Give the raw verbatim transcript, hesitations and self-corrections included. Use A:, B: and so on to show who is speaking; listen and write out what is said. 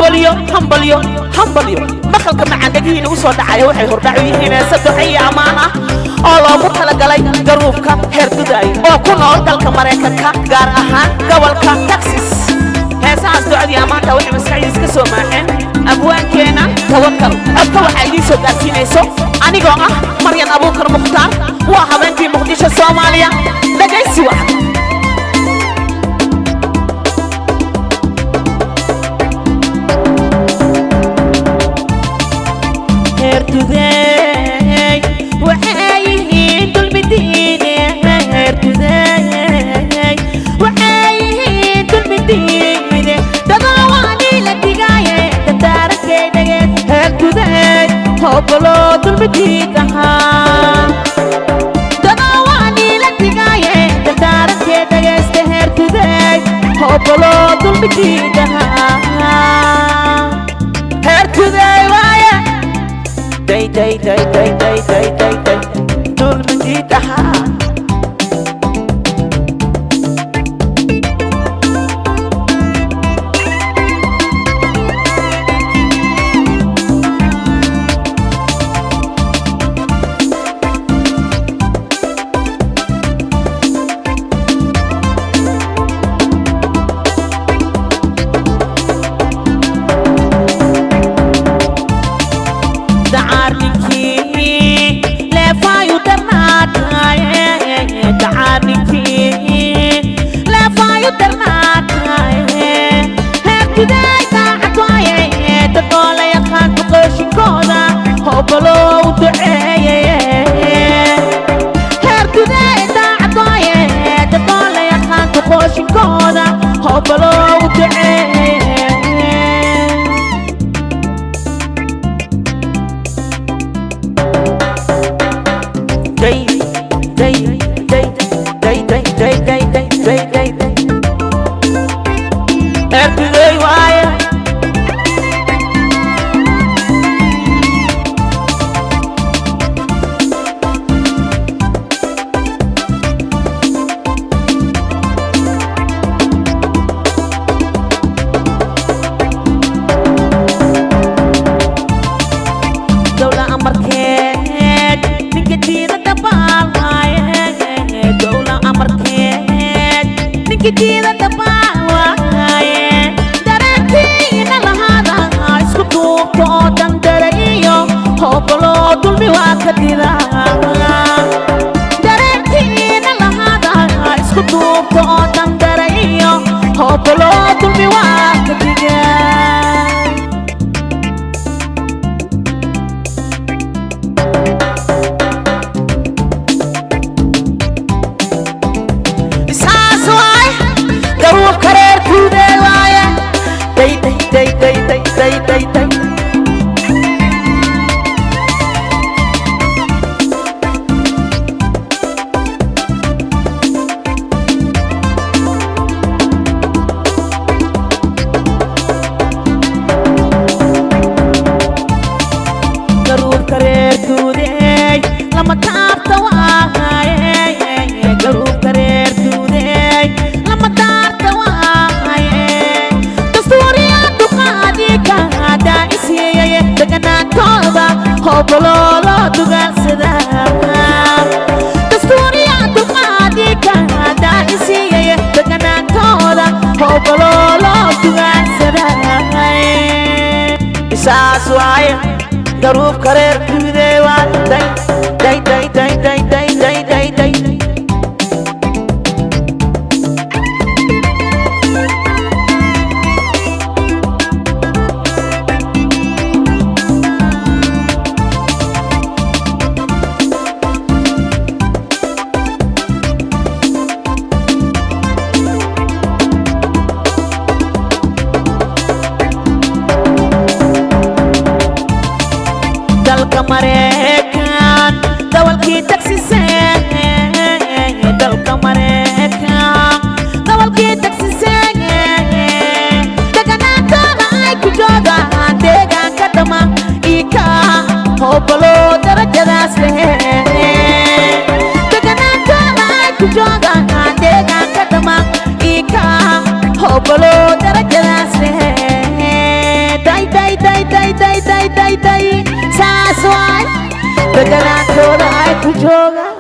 A: hambalyo hambalyo hambalyo maqalka macandagina u soo dhacay waxay hordhacayeen saddex amaan ah oo loogu talagalay garuubka heer Dudeey oo ku nool dalka Mareykanka gaar ahaan gobolka Texas heesaas ducadii amaanta waxay maskaxdiisa ka soo maaxeen abwaankeena tawakkal abka waxa ay soo gaarsiinayso anigoo ah Maryan Abuukar Mukhtaar waa habeentii Muqdisho Soomaaliya dhageysi wax heer Dudeey waxay dulmidine heer Dudeey waxay dulmidine dadawani la digaaye dadaarakeyda heer Dudeey hobolo dulmiditaha dadawani la digaaye dadaarakeyda heer Dudeey hobolo dulmiditaha heer Dudeey waaye day day day day day day day day dulmiditaha hobolo duceeye heer Dudeey daacadooye dadoola yaqaanka qooshinkooda hobolo duceeye day day day day day day day day day day heer Dudeey waaye كتيرة تباوي درتينا لهذا اسكتوا قدام دريو هوبلو دول بواكتيرا درتينا لهذا اسكتوا قدام دريو هوبلو دول بواكتيرا day day day day day day garuub kareer Dudeey lama taabta waaye garuub kareer Dudeey lama taabta waaye hobolo lo dugansada dasturiya duqaadika daisiye daganantooda hobolo lo dugansada isaas waaye garuub kareer Dudeey waa day day day day day day day day day Mareykan dawalkii Texas dalka Mareykan dawalkii Texas deganaantooda ay ku joogaan deegaanka dhama ika hobolo darajadaas leh deganaantooda ay ku joogaan deegaanka dhama ika hobolo darajadaas leh deganaantooda ay ku joogaan